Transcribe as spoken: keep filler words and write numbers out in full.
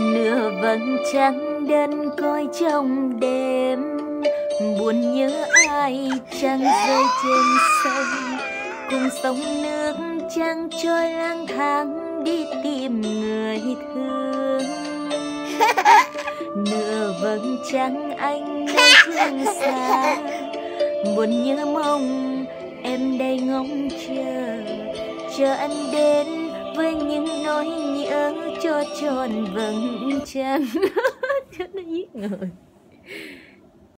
Nửa vầng trăng đơn côi trong đêm, buồn nhớ ai trăng rơi trên sông, cùng sông nước trăng trôi lang thang đi tìm người thương. Nửa vầng trăng anh nơi phương xa, buồn nhớ mong em đây ngóng chờ, chờ anh đến với những nỗi nhớ cho tròn vầng trăng. Chết nó giết người.